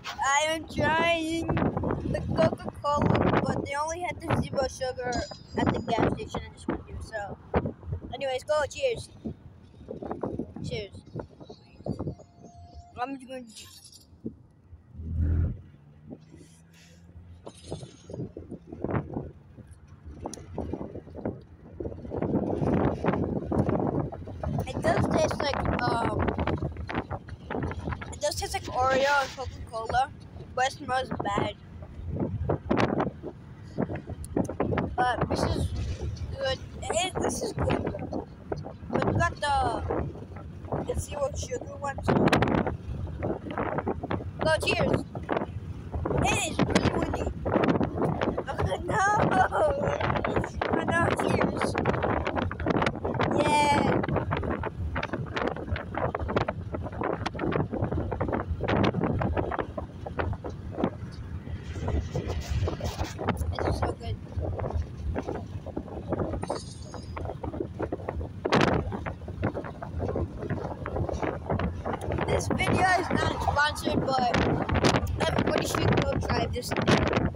I am trying the Coca-Cola, but they only had the 0 sugar at the gas station in this video. So, anyways, go. Cheers. Cheers. I'm going to. It does taste like It does taste like Oreo and Coca-Cola, but it smells bad. But this is good. This is good. But we got the 0 sugar one. Go, cheers. It is really windy. Oh no, cheers. Yeah. This is so good. This video is not sponsored, but everybody should go try this thing.